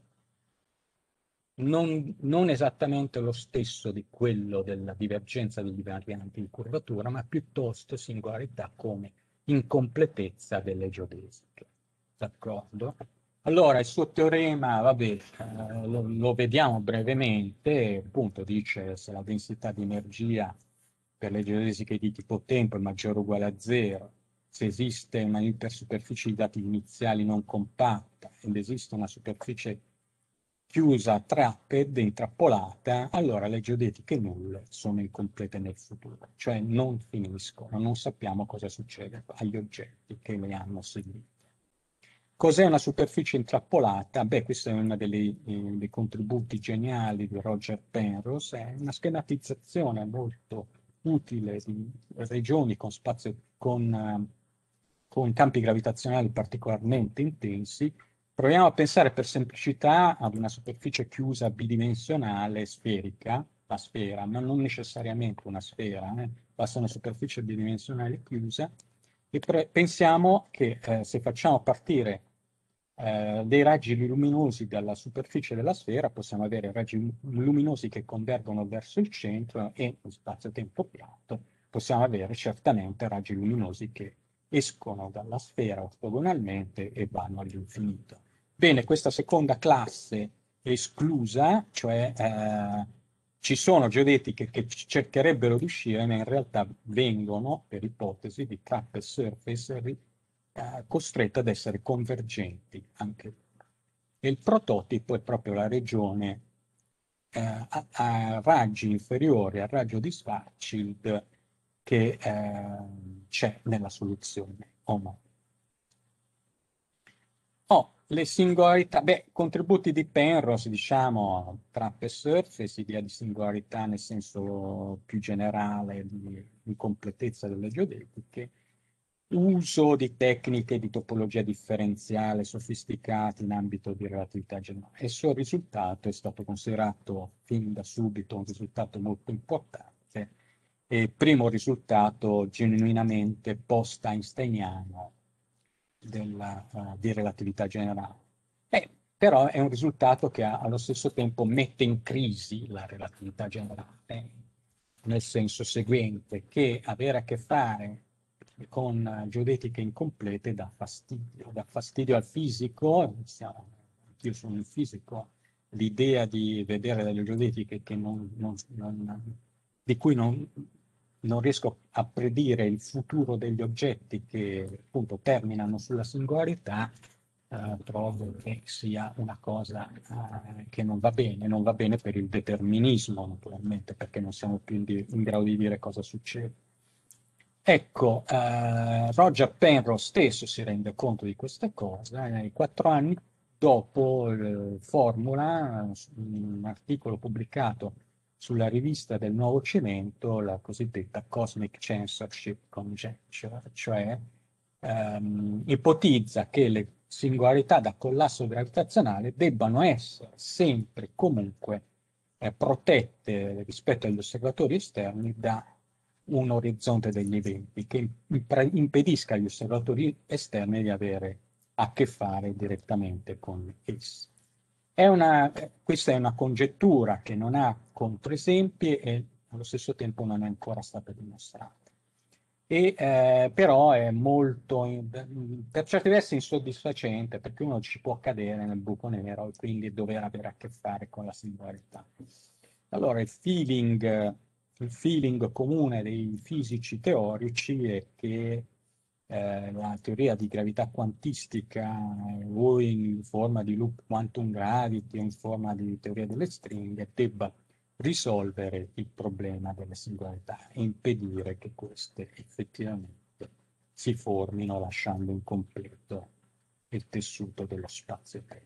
non, non esattamente lo stesso di quello della divergenza degli invarianti di curvatura, ma piuttosto singolarità come incompletezza delle geodesiche. D'accordo? Allora, il suo teorema, vabbè, eh, lo, lo vediamo brevemente, appunto dice se la densità di energia per le geodesiche di tipo tempo è maggiore o uguale a zero, se esiste una ipersuperficie di dati iniziali non compatta ed esiste una superficie chiusa a trapped, intrappolata, allora le geodetiche nulle sono incomplete nel futuro, cioè non finiscono, non sappiamo cosa succede agli oggetti che le hanno seguite. Cos'è una superficie intrappolata? Beh, questo è uno dei, eh, dei contributi geniali di Roger Penrose, è una schematizzazione molto utile di regioni con, spazio, con, uh, con campi gravitazionali particolarmente intensi. Proviamo a pensare per semplicità ad una superficie chiusa bidimensionale sferica, la sfera, ma non necessariamente una sfera, eh? Basta una superficie bidimensionale chiusa, e pensiamo che eh, se facciamo partire eh, dei raggi luminosi dalla superficie della sfera, possiamo avere raggi luminosi che convergono verso il centro e in spazio-tempo piatto possiamo avere certamente raggi luminosi che escono dalla sfera ortogonalmente e vanno all'infinito. Bene, questa seconda classe è esclusa, cioè eh, ci sono geodetiche che cercherebbero di uscire, ma in realtà vengono, per ipotesi, di trapped surface eh, costrette ad essere convergenti anche. E il prototipo è proprio la regione eh, a, a raggi inferiori al raggio di Schwarzschild che eh, c'è nella soluzione omonima. Oh, le singolarità, beh, contributi di Penrose, diciamo, trap e surface, idea di singolarità nel senso più generale di incompletezza delle geodetiche, uso di tecniche di topologia differenziale sofisticate in ambito di relatività generale. E il suo risultato è stato considerato fin da subito un risultato molto importante, e primo risultato genuinamente post-einsteiniano della, uh, di relatività generale. Eh, però è un risultato che allo stesso tempo mette in crisi la relatività generale, nel senso seguente, che avere a che fare con geodetiche incomplete dà fastidio, dà fastidio al fisico, io sono un fisico, l'idea di vedere delle geodetiche che non, non, non, di cui non, non riesco a predire il futuro degli oggetti che appunto terminano sulla singolarità, eh, trovo che sia una cosa eh, che non va bene, non va bene per il determinismo naturalmente, perché non siamo più in, di, in grado di dire cosa succede. Ecco, eh, Roger Penrose stesso si rende conto di questa cosa e quattro anni dopo eh, formula un articolo pubblicato sulla rivista del Nuovo Cimento la cosiddetta Cosmic Censorship Conjecture, cioè ehm, ipotizza che le singolarità da collasso gravitazionale debbano essere sempre e comunque eh, protette rispetto agli osservatori esterni da un orizzonte degli eventi che impedisca agli osservatori esterni di avere a che fare direttamente con essi. È una, questa è una congettura che non ha controesempi e allo stesso tempo non è ancora stata dimostrata. E, eh, però è molto, per certi versi, insoddisfacente, perché uno ci può cadere nel buco nero e quindi dover avere a che fare con la singolarità. Allora, il feeling, il feeling comune dei fisici teorici è che eh, la teoria di gravità quantistica, o in forma di loop quantum gravity o in forma di teoria delle stringhe, debba risolvere il problema delle singolarità e impedire che queste effettivamente si formino lasciando incompleto il tessuto dello spazio-tempo.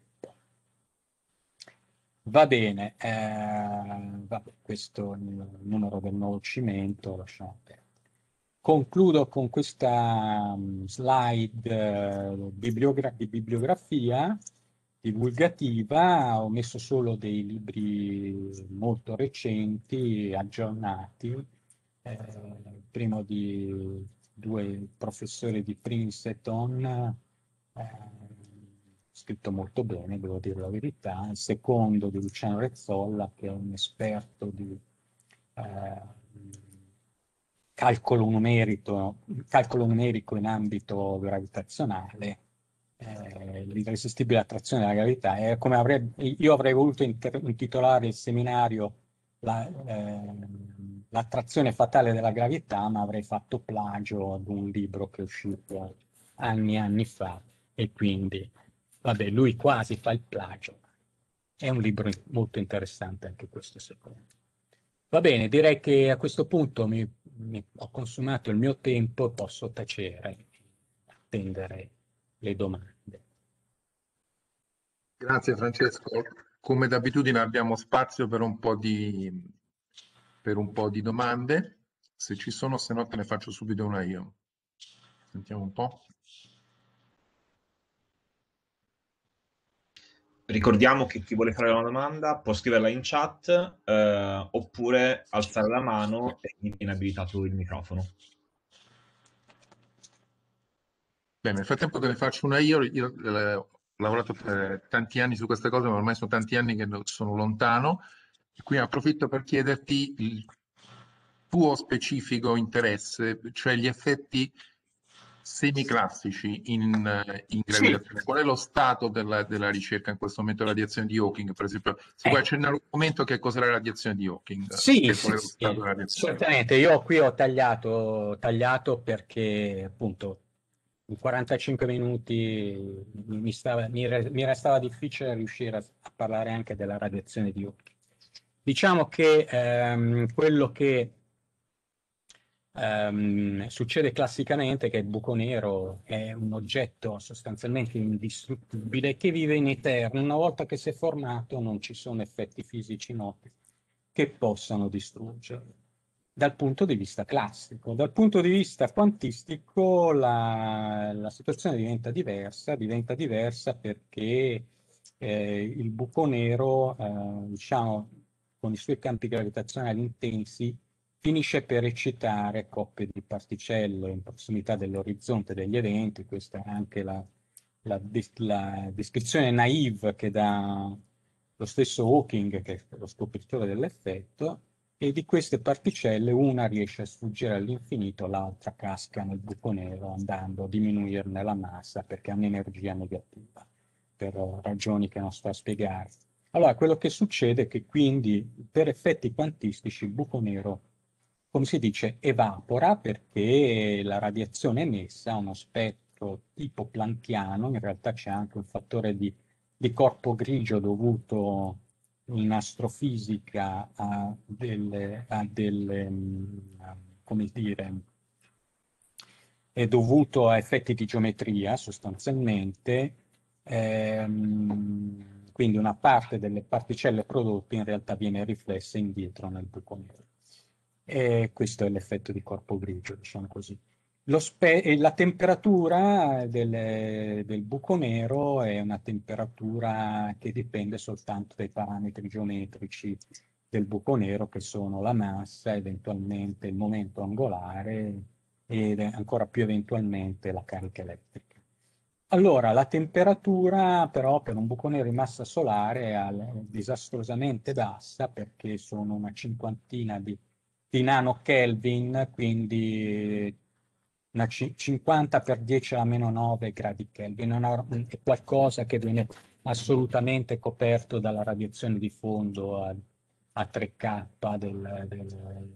Va bene, eh, vabbè, questo è il numero del Nuovo Cimento, lasciamo perdere. Concludo con questa um, slide uh, bibliogra di bibliografia divulgativa. Ho messo solo dei libri molto recenti, aggiornati, eh, primo di due professori di Princeton, eh, scritto molto bene, devo dire la verità, il secondo di Luciano Rezzolla, che è un esperto di eh, calcolo numerico, calcolo numerico in ambito gravitazionale, eh, l'irresistibile attrazione della gravità. È come avrei, io avrei voluto intitolare il seminario la, eh, L'attrazione fatale della gravità, ma avrei fatto plagio ad un libro che è uscito anni e anni fa, e quindi, vabbè, lui quasi fa il plagio. È un libro molto interessante anche questo, secondo me. Va bene, direi che a questo punto mi, mi ho consumato il mio tempo e posso tacere e attendere le domande. Grazie Francesco. Come d'abitudine abbiamo spazio per un po' di, per un po' di domande. Se ci sono, se no te ne faccio subito una io. Sentiamo un po'. Ricordiamo che chi vuole fare una domanda può scriverla in chat eh, oppure alzare la mano e gli viene abilitato il microfono. Bene, nel frattempo te ne faccio una io. Io eh, ho lavorato per tanti anni su queste cose, ma ormai sono tanti anni che sono lontano. E qui approfitto per chiederti il tuo specifico interesse, cioè gli effetti semiclassici in, in gravitazione. Sì. Qual è lo stato della, della ricerca in questo momento della radiazione di Hawking, per esempio? Se eh. puoi accennare un momento che cos'è la radiazione di Hawking? Sì, che sì, sì, certamente. Io qui ho tagliato, tagliato perché appunto in quarantacinque minuti mi, stava, mi, mi restava difficile riuscire a, a parlare anche della radiazione di Hawking. Diciamo che ehm, quello che Ehm, succede classicamente che il buco nero è un oggetto sostanzialmente indistruttibile che vive in eterno. Una volta che si è formato non ci sono effetti fisici noti che possano distruggerlo. Dal punto di vista classico, dal punto di vista quantistico la, la situazione diventa diversa, diventa diversa perché eh, il buco nero, eh, diciamo, con i suoi campi gravitazionali intensi, finisce per eccitare coppie di particelle in prossimità dell'orizzonte degli eventi. Questa è anche la, la, la descrizione naive che dà lo stesso Hawking, che è lo scopritore dell'effetto, e di queste particelle una riesce a sfuggire all'infinito, l'altra casca nel buco nero andando a diminuirne la massa perché ha un'energia negativa, per ragioni che non sto a spiegare. Allora, quello che succede è che quindi per effetti quantistici il buco nero, come si dice, evapora perché la radiazione emessa ha uno spettro tipo planckiano, in realtà c'è anche un fattore di, di corpo grigio dovuto in astrofisica a delle, a delle mh, come dire, è dovuto a effetti di geometria sostanzialmente, ehm, quindi una parte delle particelle prodotte in realtà viene riflessa indietro nel buco nero. E questo è l'effetto di corpo grigio, diciamo così. Lo spe- la temperatura del, del buco nero è una temperatura che dipende soltanto dai parametri geometrici del buco nero, che sono la massa, eventualmente il momento angolare ed ancora più eventualmente la carica elettrica. Allora, la temperatura però per un buco nero in massa solare è disastrosamente bassa perché sono una cinquantina di, di nanokelvin, quindi una cinquanta per dieci alla meno nove gradi Kelvin. Una, è qualcosa che viene assolutamente coperto dalla radiazione di fondo a, a tre K del, del,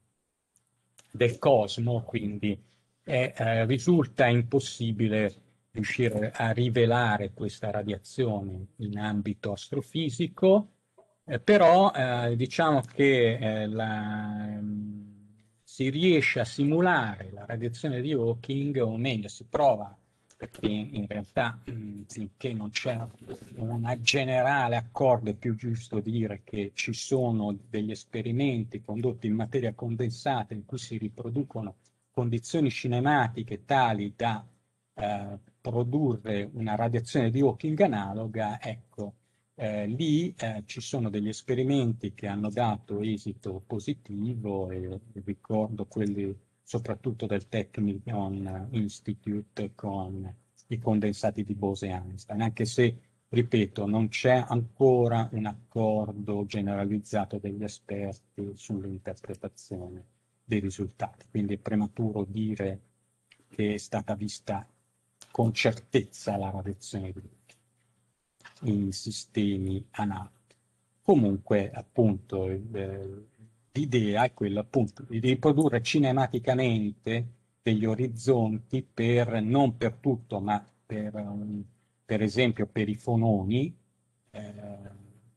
del cosmo, quindi è, eh, risulta impossibile riuscire a rivelare questa radiazione in ambito astrofisico, eh, però eh, diciamo che eh, la, si riesce a simulare la radiazione di Hawking, o meglio, si prova, perché in realtà mh, finché non c'è un generale accordo, è più giusto dire che ci sono degli esperimenti condotti in materia condensata in cui si riproducono condizioni cinematiche tali da eh, produrre una radiazione di Hawking analoga. Ecco, eh, lì eh, ci sono degli esperimenti che hanno dato esito positivo, e ricordo quelli soprattutto del Technion Institute con i condensati di Bose-Einstein, anche se, ripeto, non c'è ancora un accordo generalizzato degli esperti sull'interpretazione dei risultati, quindi è prematuro dire che è stata vista con certezza la radiazione di in sistemi analoghi. Comunque, appunto, eh, l'idea è quella appunto di riprodurre cinematicamente degli orizzonti per, non per tutto, ma per, um, per esempio per i fononi, eh,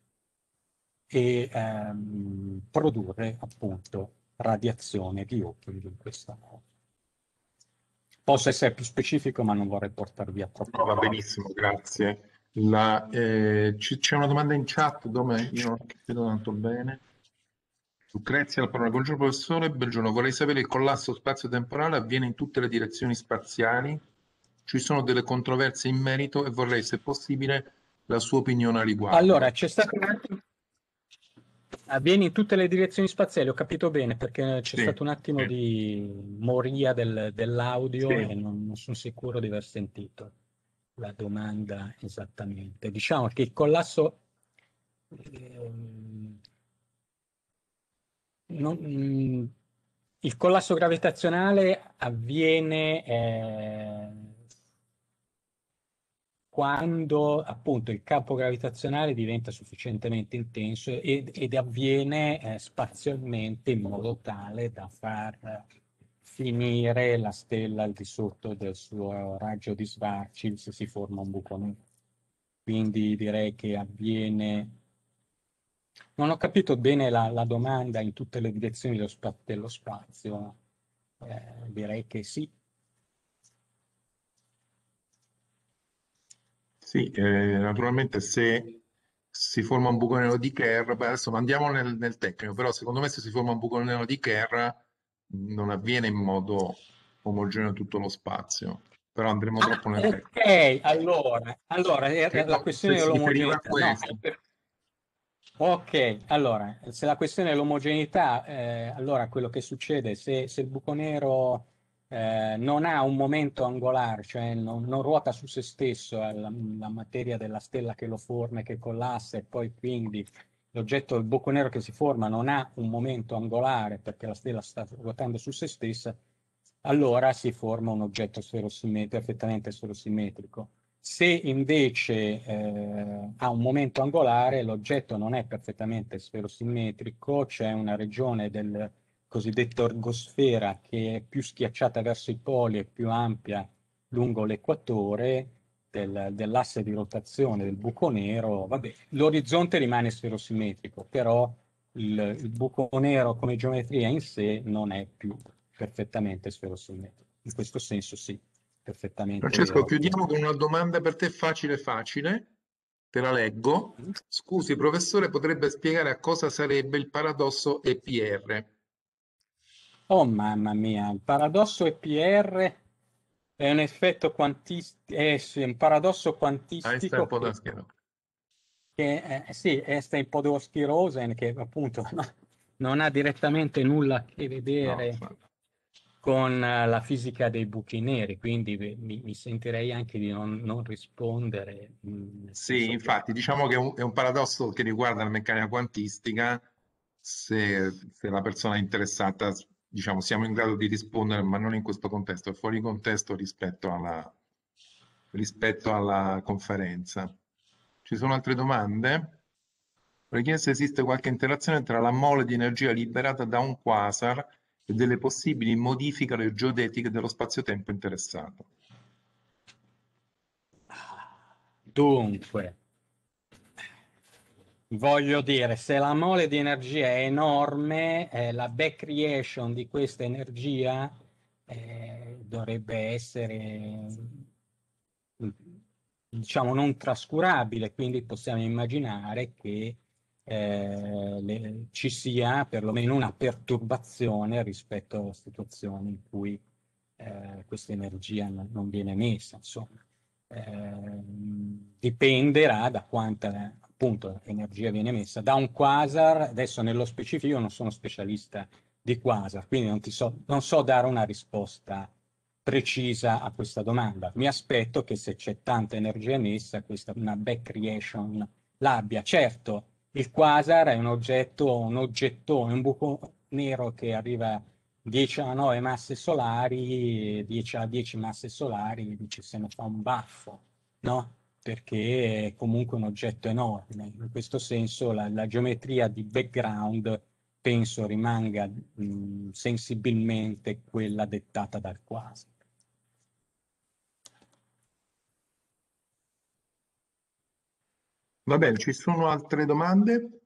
e ehm, produrre appunto radiazione di Hawking in questa modo. Posso essere più specifico, ma non vorrei portar via troppo. No, va benissimo, grazie. La, eh, c- c'è una domanda in chat dove io non vedo tanto bene. Lucrezia, la parola. Buongiorno professore, buongiorno. Vorrei sapere, il collasso spazio-temporale avviene in tutte le direzioni spaziali? Ci sono delle controversie in merito e vorrei, se possibile, la sua opinione a riguardo. Allora, c'è stato un attimo... Avviene in tutte le direzioni spaziali, ho capito bene, perché c'è Sì, stato un attimo sì, di moria del- dell'audio sì. e non, non sono sicuro di aver sentito la domanda esattamente. Diciamo che il collasso... ehm, non- mm, il collasso gravitazionale avviene eh, quando appunto il campo gravitazionale diventa sufficientemente intenso ed, ed avviene eh, spazialmente in modo tale da far eh, finire la stella al di sotto del suo raggio di Schwarzschild se si forma un buco nero. Quindi direi che avviene... Non ho capito bene la, la domanda in tutte le direzioni dello, spa- dello spazio. Eh, direi che sì. Sì, eh, naturalmente se si forma un buco nero di Kerr, beh, adesso andiamo nel, nel tecnico, però secondo me se si forma un buco nero di Kerr non avviene in modo omogeneo tutto lo spazio, però andremo Ah, troppo nel tecnico. ok, allora, allora eh, la Credo se questione si riferiva a dell'omogeneità. No, questo. per- ok, allora, se la questione è l'omogeneità, eh, allora quello che succede se, se il buco nero eh, non ha un momento angolare, cioè non, non ruota su se stesso, è la, la materia della stella che lo forma e che collassa, e poi quindi l'oggetto del buco nero che si forma non ha un momento angolare perché la stella sta ruotando su se stessa, allora si forma un oggetto sferosimmetrico, perfettamente sferosimmetrico. Se invece eh, ha un momento angolare, l'oggetto non è perfettamente sferosimmetrico, c'è una regione del cosiddetto ergosfera che è più schiacciata verso i poli e più ampia lungo l'equatore del, dell'asse di rotazione del buco nero. Vabbè, l'orizzonte rimane sferosimmetrico, però il, il buco nero come geometria in sé non è più perfettamente sferosimmetrico. In questo senso sì, perfettamente Francesco, vero. chiudiamo con una domanda per te facile facile, te la leggo. Scusi, professore, potrebbe spiegare a cosa sarebbe il paradosso E P R? Oh mamma mia, il paradosso E P R è un effetto quantistico, è sì, un paradosso Einstein quantistico che, Polanski. che eh, sì, è Einstein Podolsky-Rosen, che appunto no, non ha direttamente nulla a che No, vedere infatti. con eh, la fisica dei buchi neri, quindi vi- mi, mi sentirei anche di non, non rispondere, mh, nel Sì, senso che infatti, diciamo che è un, è un paradosso che riguarda la meccanica quantistica. Se, se la persona è interessata, diciamo, siamo in grado di rispondere, ma non in questo contesto, è fuori contesto rispetto alla, rispetto alla conferenza. Ci sono altre domande? Vorrei chiedere se esiste qualche interazione tra la mole di energia liberata da un quasar e delle possibili modifiche geodetiche dello spazio-tempo interessato. dunque. Voglio dire, se la mole di energia è enorme, eh, la back creation di questa energia eh, dovrebbe essere, diciamo, non trascurabile, quindi possiamo immaginare che eh, le- ci sia perlomeno una perturbazione rispetto a situazioni in cui eh, questa energia non, non viene emessa, insomma. Eh, dipenderà da quanta appunto energia viene emessa da un quasar. Adesso nello specifico io non sono specialista di quasar, quindi non, ti so, non so dare una risposta precisa a questa domanda. Mi aspetto che se c'è tanta energia emessa, questa una back creation l'abbia. Certo, il quasar è un oggetto, un oggettone, un buco nero che arriva dieci alla nove masse solari, dieci alla dieci masse solari, dice se ne fa un baffo, no? Perché è comunque un oggetto enorme. In questo senso la, la geometria di background penso rimanga mh, sensibilmente quella dettata dal quasar. Va bene, ci sono altre domande?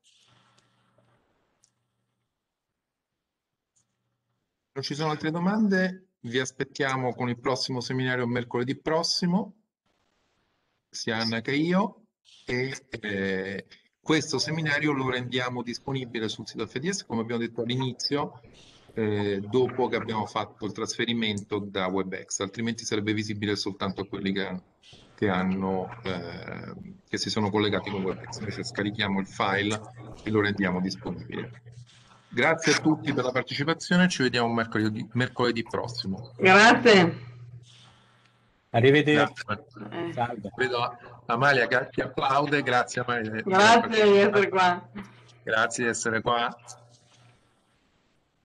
Non ci sono altre domande? Vi aspettiamo con il prossimo seminario mercoledì prossimo, sia Anna che io, e eh, questo seminario lo rendiamo disponibile sul sito F D S, come abbiamo detto all'inizio, eh, dopo che abbiamo fatto il trasferimento da WebEx, altrimenti sarebbe visibile soltanto a quelli che, che hanno, eh, che si sono collegati con WebEx. Invece scarichiamo il file e lo rendiamo disponibile. Grazie a tutti per la partecipazione, ci vediamo mercoledì, mercoledì prossimo. Grazie. Arrivederci. Grazie. Eh, Salve. Vedo Amalia che che applaude, grazie Amalia di aver grazie di essere partecipato. qua. Grazie di essere qua.